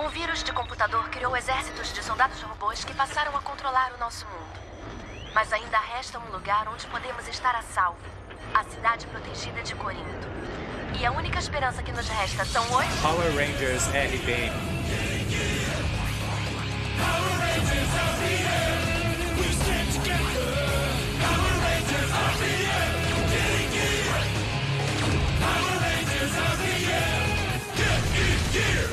vírus de computador criou exércitos de soldados robôs que passaram a controlar o nosso mundo. Mas ainda resta um lugar onde podemos estar a salvo. A cidade protegida de Corinto. E a única esperança que nos resta são os... Power Rangers RPM. Power Rangers RPM. We stand together. Power Rangers RPM. Getting gear. Power Rangers RPM. Get in gear.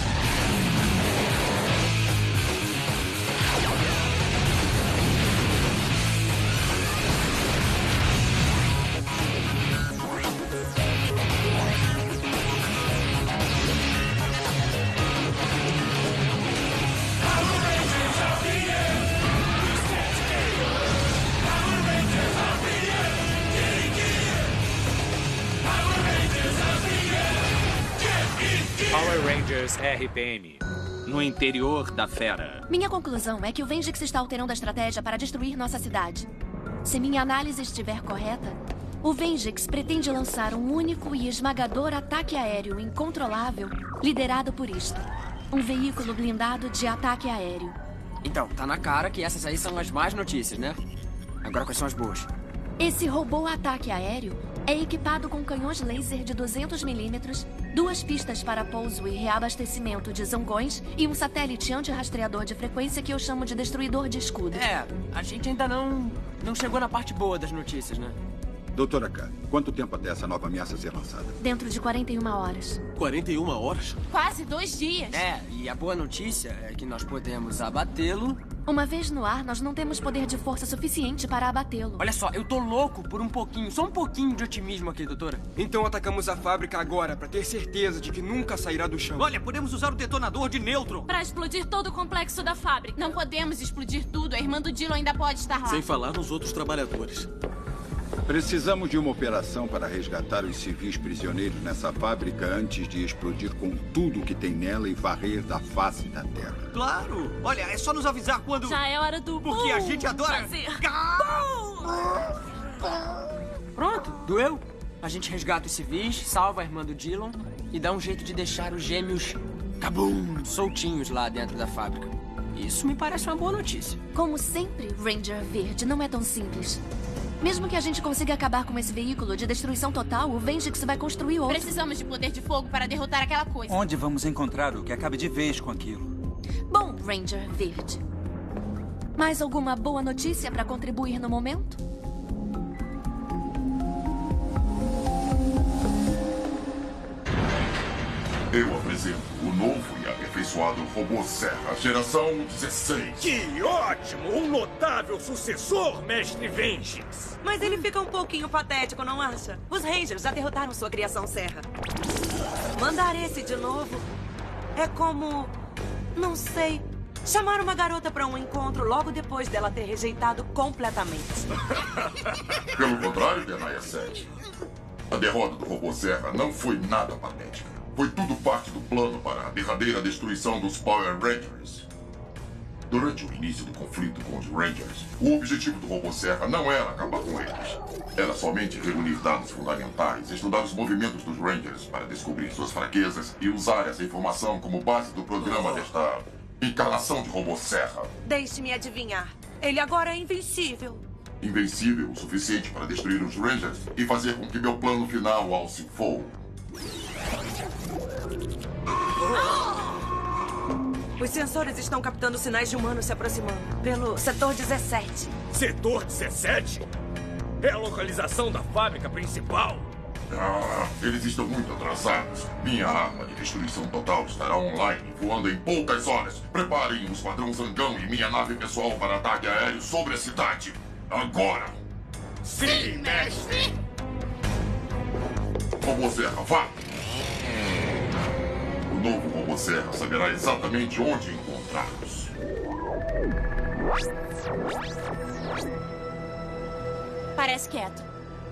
Power Rangers RPM. No interior da Fera. Minha conclusão é que o Vengix está alterando a estratégia para destruir nossa cidade. Se minha análise estiver correta, o Vengix pretende lançar um único e esmagador ataque aéreo incontrolável, liderado por isto. Um veículo blindado de ataque aéreo. Então, tá na cara que essas aí são as más notícias, né? Agora quais são as boas? Esse robô ataque aéreo é equipado com canhões laser de 200 milímetros, 2 pistas para pouso e reabastecimento de zangões e um satélite anti-rastreador de frequência que eu chamo de destruidor de escudo. É, a gente ainda não chegou na parte boa das notícias, né? Doutora K, quanto tempo até essa nova ameaça ser lançada? Dentro de 41 horas. 41 horas? Quase 2 dias. É, e a boa notícia é que nós podemos abatê-lo. Uma vez no ar, nós não temos poder de força suficiente para abatê-lo. Olha só, eu tô louco por um pouquinho, só um pouquinho de otimismo aqui, doutora. Então atacamos a fábrica agora, pra ter certeza de que nunca sairá do chão. Olha, podemos usar o detonador de nêutron. Pra explodir todo o complexo da fábrica. Não podemos explodir tudo, a irmã do Dillon ainda pode estar lá. Sem falar nos outros trabalhadores. Precisamos de uma operação para resgatar os civis prisioneiros nessa fábrica antes de explodir com tudo que tem nela e varrer da face da Terra. Claro! Olha, é só nos avisar quando... Já é hora do... Porque a gente adora... fazer. Pronto, doeu? A gente resgata os civis, salva a irmã do Dillon e dá um jeito de deixar os gêmeos... Cabum! Soltinhos lá dentro da fábrica. Isso me parece uma boa notícia. Como sempre, Ranger Verde, não é tão simples. Mesmo que a gente consiga acabar com esse veículo de destruição total, o Vengix vai construir outro. Precisamos de poder de fogo para derrotar aquela coisa. Onde vamos encontrar o que acabe de vez com aquilo? Bom, Ranger Verde. Mais alguma boa notícia para contribuir no momento? Eu apresento o novo e aperfeiçoado robô Serra, geração 16. Que ótimo! Um notável sucessor, Mestre Vengix. Mas ele fica um pouquinho patético, não acha? Os Rangers já derrotaram sua criação Serra. Mandar esse de novo é como... não sei... chamar uma garota para um encontro logo depois dela ter rejeitado completamente. Pelo contrário, Denaya 7. A derrota do robô Serra não foi nada patética. Foi tudo parte do plano para a derradeira destruição dos Power Rangers. Durante o início do conflito com os Rangers, o objetivo do robô Serra não era acabar com eles. Era somente reunir dados fundamentais, estudar os movimentos dos Rangers para descobrir suas fraquezas e usar essa informação como base do programa desta encarnação de robô Serra. Deixe-me adivinhar. Ele agora é invencível. Invencível o suficiente para destruir os Rangers e fazer com que meu plano final alce voo. Os sensores estão captando sinais de humanos se aproximando pelo setor 17. Setor 17? É a localização da fábrica principal. Eles estão muito atrasados. Minha arma de destruição total estará online, voando em poucas horas. Preparem o Esquadrão Zangão e minha nave pessoal para ataque aéreo sobre a cidade. Agora! Sim, mestre! Robô Serra, vá! O novo robô Serra saberá exatamente onde encontrá-los. Parece quieto.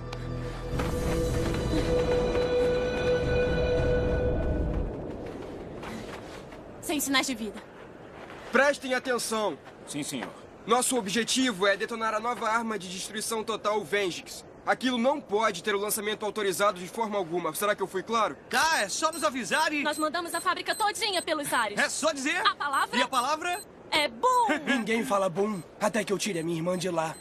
Sem sinais de vida. Prestem atenção. Sim, senhor. Nosso objetivo é detonar a nova arma de destruição total Vengix. Aquilo não pode ter o lançamento autorizado de forma alguma. Será que eu fui claro? Tá, é só nos avisar e... Nós mandamos a fábrica todinha pelos ares. É só dizer. A palavra... E a palavra? É boom! Ninguém fala boom até que eu tire a minha irmã de lá.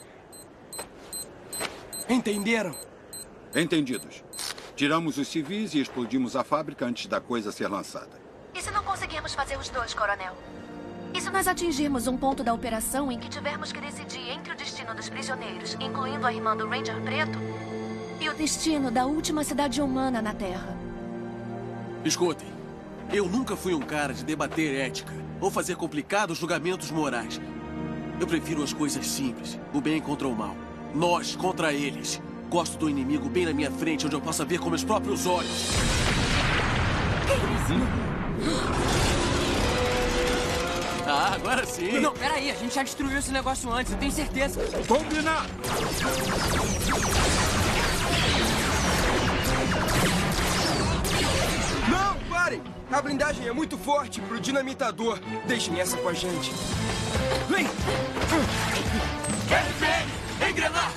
Entenderam? Entendidos. Tiramos os civis e explodimos a fábrica antes da coisa ser lançada. E se não conseguirmos fazer os dois, coronel? E se nós atingirmos um ponto da operação em que tivermos que decidir entre o destino dos prisioneiros, incluindo a irmã do Ranger Preto, e o destino da última cidade humana na Terra? Escutem, eu nunca fui um cara de debater ética ou fazer complicados julgamentos morais. Eu prefiro as coisas simples, o bem contra o mal. Nós contra eles. Gosto do inimigo bem na minha frente, onde eu possa ver com meus próprios olhos. Ah, agora sim. Não, peraí, a gente já destruiu esse negócio antes, eu tenho certeza. Combinado! Não, parem! A blindagem é muito forte pro dinamitador. Deixem essa com a gente. Vem! RPM, engrenar!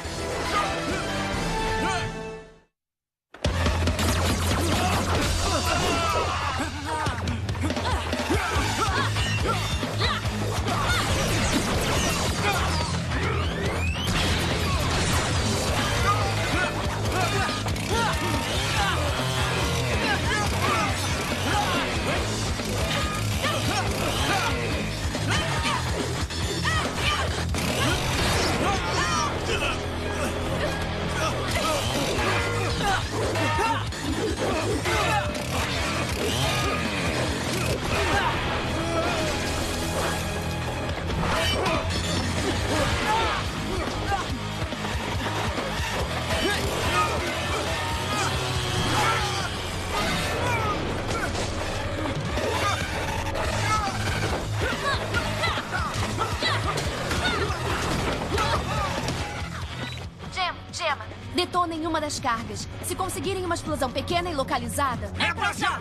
Gemma, detonem uma das cargas. Se conseguirem uma explosão pequena e localizada... É pra já!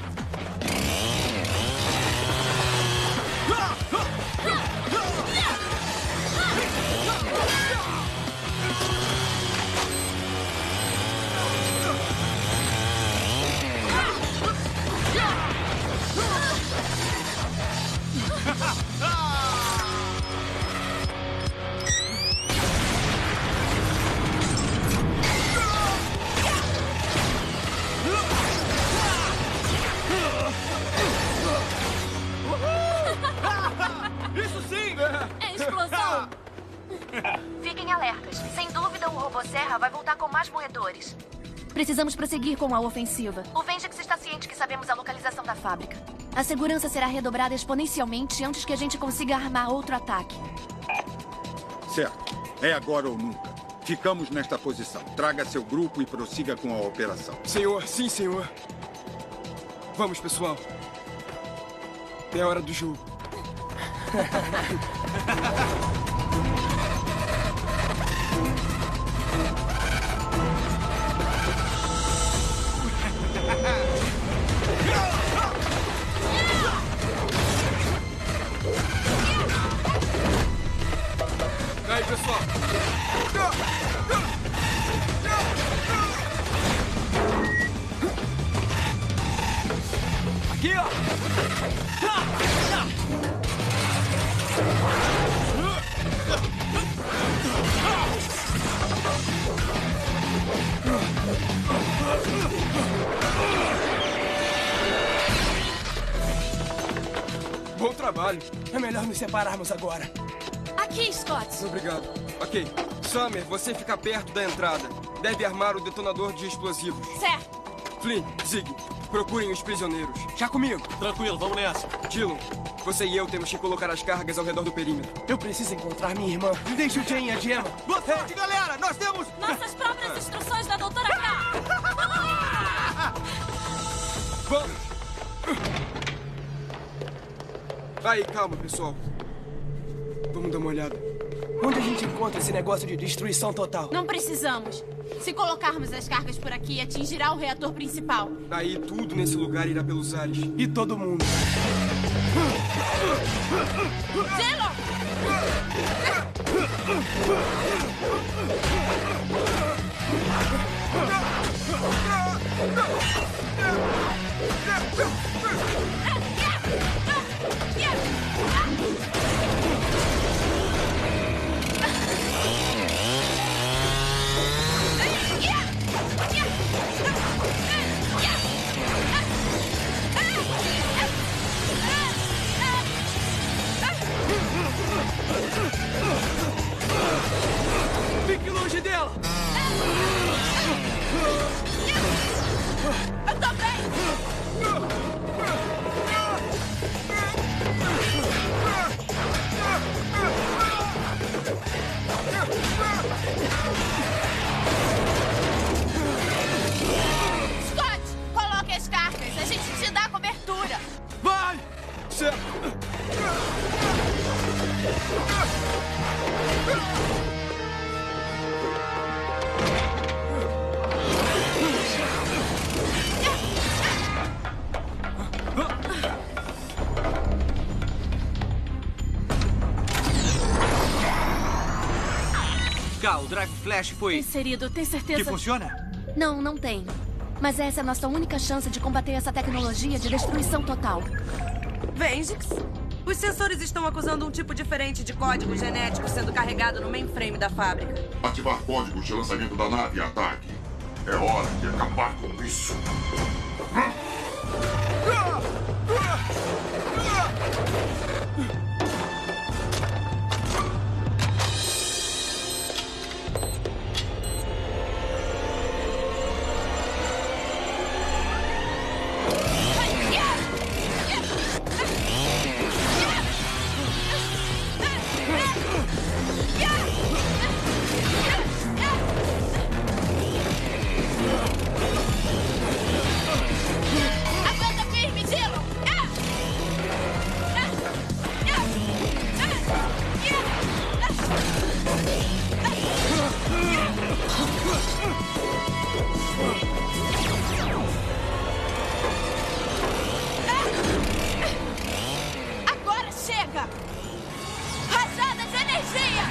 Isso sim! É explosão! Fiquem alertas. Sem dúvida, o robô-serra vai voltar com mais moedores. Precisamos prosseguir com a ofensiva. O Vengix está ciente que sabemos a localização da fábrica. A segurança será redobrada exponencialmente antes que a gente consiga armar outro ataque. Certo. É agora ou nunca. Ficamos nesta posição. Traga seu grupo e prossiga com a operação. Senhor, sim, senhor. Vamos, pessoal. É hora do jogo. Aí, pessoal. Aqui, ó! Bom trabalho. É melhor nos separarmos agora. Aqui, Scott. Obrigado. Ok. Summer, você fica perto da entrada. Deve armar o detonador de explosivos. Certo. Flynn, Zig, procurem os prisioneiros. Já comigo. Tranquilo, vamos nessa. Dillon, você e eu temos que colocar as cargas ao redor do perímetro. Eu preciso encontrar minha irmã. Deixa o Jane e a Gemma. Boa sorte, galera! Nós temos... Nossas próprias instruções da doutora K. Vamos! Aí, calma, pessoal. Vamos dar uma olhada. Onde a gente encontra esse negócio de destruição total? Não precisamos. Se colocarmos as cargas por aqui, atingirá o reator principal. Aí tudo nesse lugar irá pelos ares. E todo mundo. Gelo! Fique longe dela! Eu tô bem! Scott, coloque as cargas. A gente te dá cobertura. Vai! Cal, o Drive Flash foi... Inserido, tem certeza? Que funciona? Não, não tem. Mas essa é a nossa única chance de combater essa tecnologia de destruição total. Vengix, os sensores estão acusando um tipo diferente de código genético sendo carregado no mainframe da fábrica. Ativar códigos de lançamento da nave e ataque. É hora de acabar com isso. Aguenta firme, Dylan! Agora chega! Rajada de energia!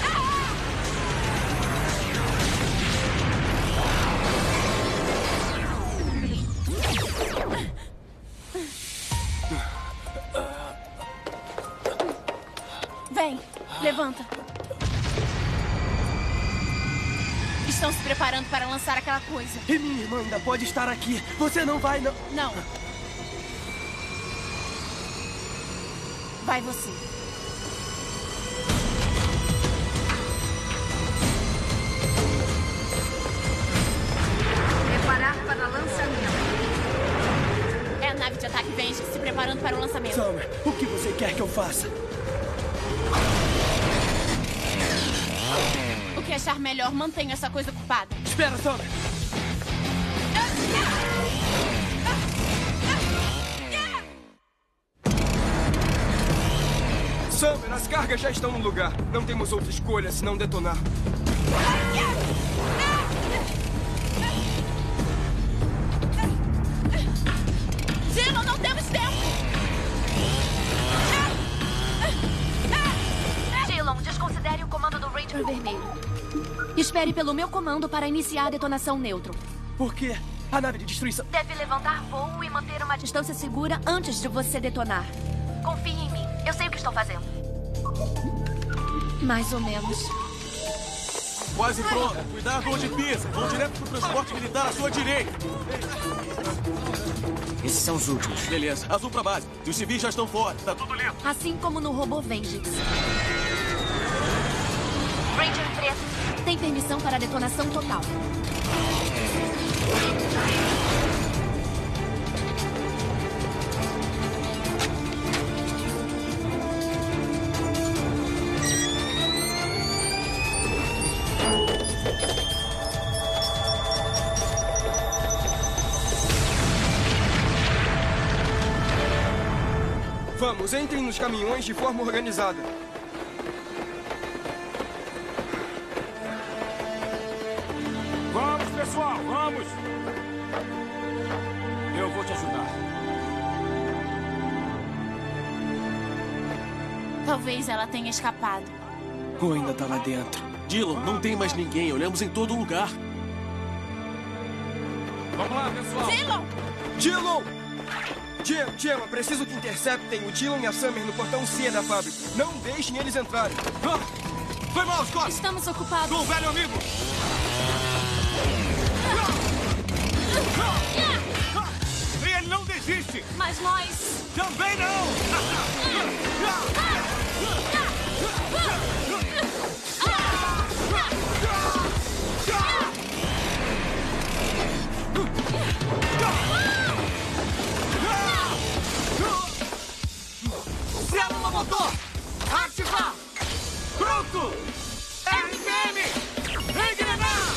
Vem, levanta. Estão se preparando para lançar aquela coisa. E minha irmã ainda pode estar aqui. Você não vai, não? Não. Vai você. Preparar para lançamento. É a nave de ataque Venge se preparando para o lançamento. Summer, o que você quer que eu faça? O que achar melhor, mantenha essa coisa ocupada. Espera, Summer. Summer, as cargas já estão no lugar. Não temos outra escolha senão detonar. Dylan, não temos tempo! Dylan, desconsidere o comando do Ranger Vermelho. Espere pelo meu comando para iniciar a detonação neutro. Por quê? A nave de destruição... Deve levantar voo e manter uma distância segura antes de você detonar. Confie em mim. Eu sei o que estou fazendo. Mais ou menos. Quase pronta. Cuidado onde pisa. Vão direto pro transporte militar à sua direita. Esses são os últimos. Beleza. Azul pra base. E os civis já estão fora. Tá tudo limpo. Assim como no robô Vengix. Ranger preto. Tem permissão para detonação total. Vamos, entrem nos caminhões de forma organizada. Vamos, pessoal, vamos! Eu vou te ajudar. Talvez ela tenha escapado. Ou ainda tá lá dentro. Dylan, não tem mais ninguém. Olhamos em todo lugar. Vamos lá, pessoal. Dillon! Dillon! Gemma, preciso que interceptem o Dillon e a Summer no portão C da fábrica. Não deixem eles entrarem. Foi mal, Scott. Estamos ocupados. Com o velho amigo. E ele não desiste. Mas nós... Também não. Célula motor! Ativar! Pronto! RPM! Engrenar!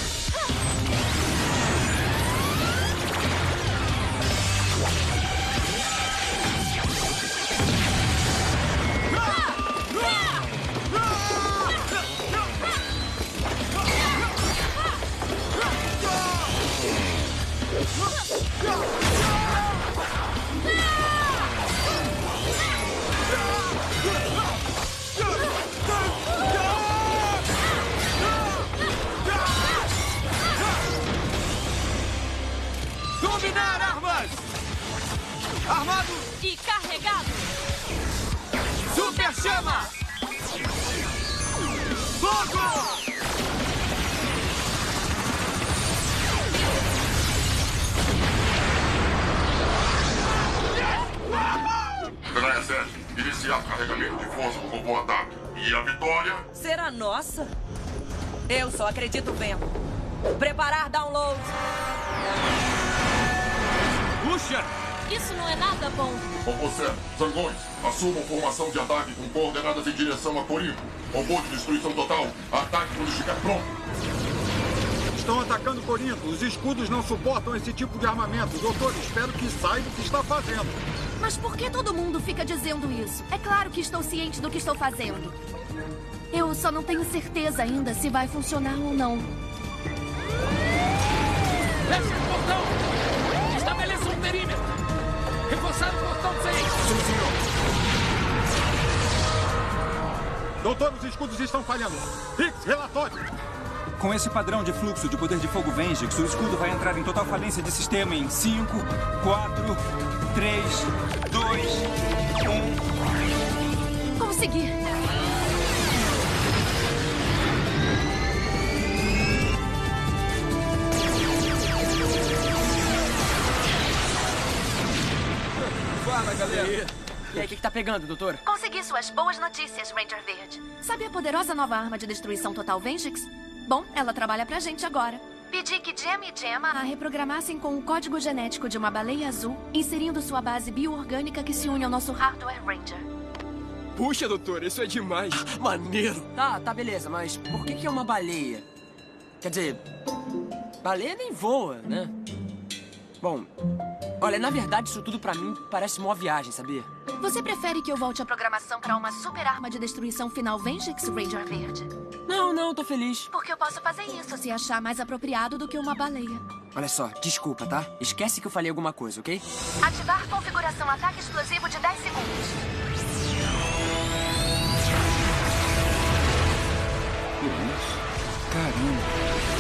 Dominar armas! Armado! E carregado! Super chama! Fogo! Penaia 7, iniciar carregamento de força do robô ataque. E a vitória? Será nossa? Eu só acredito vendo. Preparar download. Puxa! Isso não é nada bom. Robô 7, Zangões, assumam formação de ataque com coordenadas em direção a Corinto. Robô de destruição total, ataque quando estiver pronto. Estão atacando Corinto. Os escudos não suportam esse tipo de armamento. Doutor, espero que saiba o que está fazendo. Mas por que todo mundo fica dizendo isso? É claro que estou ciente do que estou fazendo. Eu só não tenho certeza ainda se vai funcionar ou não. Feche o portão! Estabeleça um perímetro! Reforçar o portão 6! Sim, senhor! Doutor, os escudos estão falhando. Hicks, relatório! Com esse padrão de fluxo de poder de fogo Vengix, o escudo vai entrar em total falência de sistema em 5, 4, 3, 2, 1... Consegui! Fala, galera. E aí, o que tá pegando, doutor? Consegui suas boas notícias, Ranger Verde. Sabe a poderosa nova arma de destruição total Vengix? Bom, ela trabalha pra gente agora. Pedi que Gemma e Gemma a reprogramassem com o código genético de uma baleia azul, inserindo sua base bioorgânica que se une ao nosso Hardware Ranger. Puxa, doutor, isso é demais. Maneiro. Tá, beleza, mas por que é uma baleia? Quer dizer, baleia nem voa, né? Bom, olha, na verdade isso tudo pra mim parece uma viagem, sabia? Você prefere que eu volte a programação pra uma super arma de destruição final Vengix, Ranger Verde? Não, tô feliz. Porque eu posso fazer isso se achar mais apropriado do que uma baleia. Olha só, desculpa, tá? Esquece que eu falei alguma coisa, ok? Ativar configuração ataque explosivo de 10 segundos. Caramba.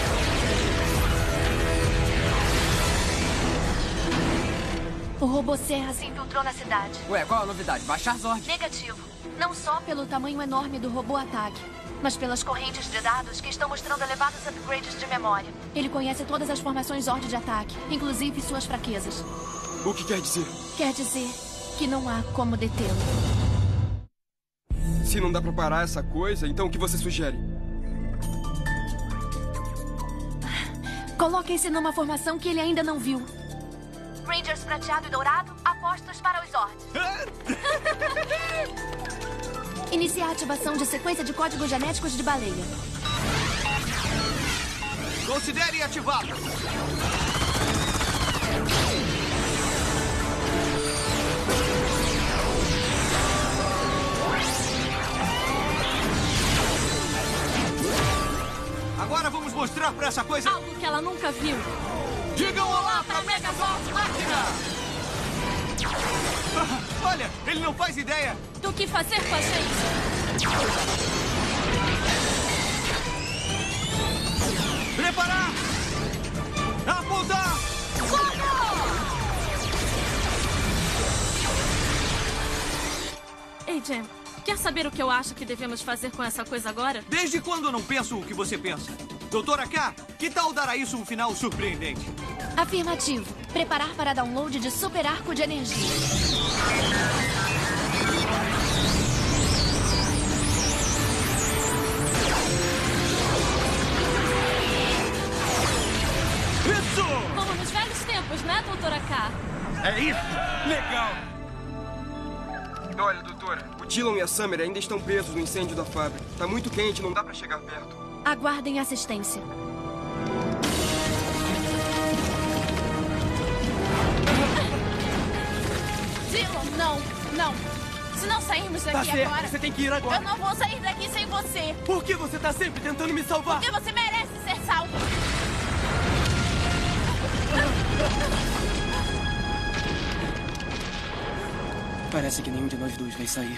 O robô Serra se infiltrou na cidade. Ué, qual a novidade? Baixar Zord? Negativo. Não só pelo tamanho enorme do robô ataque, mas pelas correntes de dados que estão mostrando elevados upgrades de memória. Ele conhece todas as formações Zord de ataque, inclusive suas fraquezas. O que quer dizer? Quer dizer que não há como detê-lo. Se não dá pra parar essa coisa, então o que você sugere? Coloquem-se numa formação que ele ainda não viu. Rangers prateado e dourado, apostos para os Zords. Iniciar a ativação de sequência de códigos genéticos de baleia. Considere ativado. Agora vamos mostrar pra essa coisa... Algo que ela nunca viu. Digam olá pra Megazord Máquina! Olha, ele não faz ideia do que fazer com a gente. Preparar! Apontar! Ei, Jim, quer saber o que eu acho que devemos fazer com essa coisa agora? Desde quando eu não penso o que você pensa? Doutora K, que tal dar a isso um final surpreendente? Afirmativo. Preparar para download de super arco de energia. Isso! Como nos velhos tempos, né, doutora K? É isso! Legal! Olha, doutora, o Dillon e a Summer ainda estão presos no incêndio da fábrica. Tá muito quente, não dá pra chegar perto. Aguardem assistência. Dillon, não, não. Se não sairmos daqui Tá certo, agora... você tem que ir agora. Eu não vou sair daqui sem você. Por que você tá sempre tentando me salvar? Porque você merece ser salvo. Parece que nenhum de nós dois vai sair.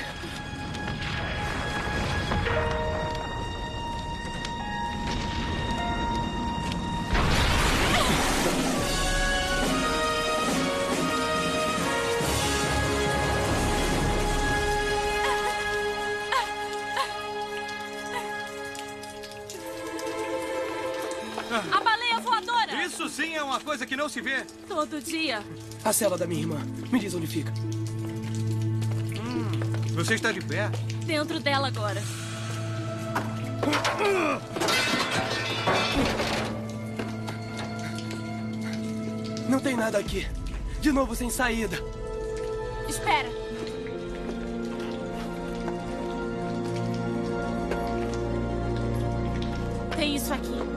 A baleia voadora! Isso sim é uma coisa que não se vê. Todo dia. A cela da minha irmã. Me diz onde fica. Você está de pé? Dentro dela agora. Não tem nada aqui. De novo sem saída. Espera. Tem isso aqui.